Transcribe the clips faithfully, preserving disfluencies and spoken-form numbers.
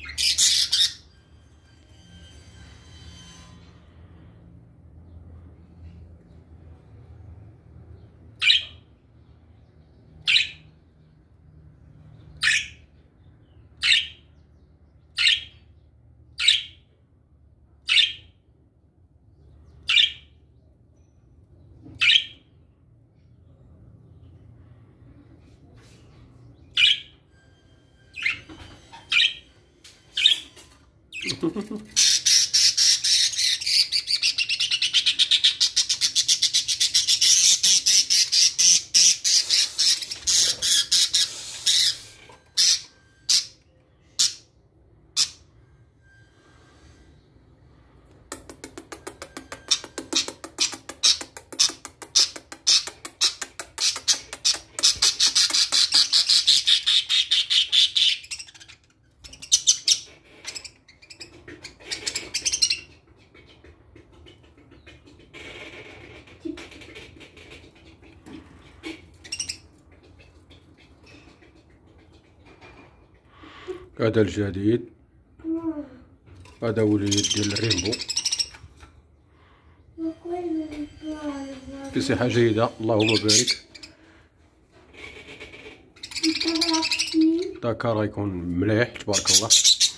هذا الجديد، هذا وليد ديال الريمبو في صحة جيدة اللهم بارك. داكا يكون مليح تبارك الله.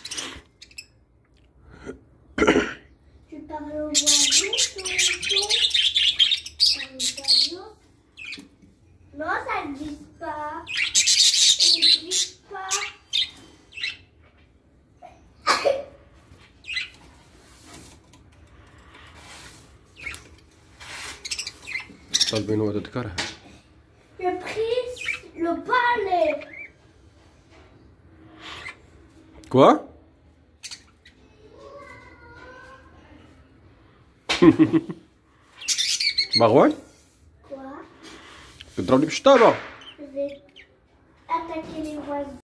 Non, ça ne glisse pas. Ça ne glisse pas. طالبين هو تذكرها. Le prix, le palais. Quoi? مروان؟ Quoi? تضربني بالشطابة. Je vais attaquer les voisins.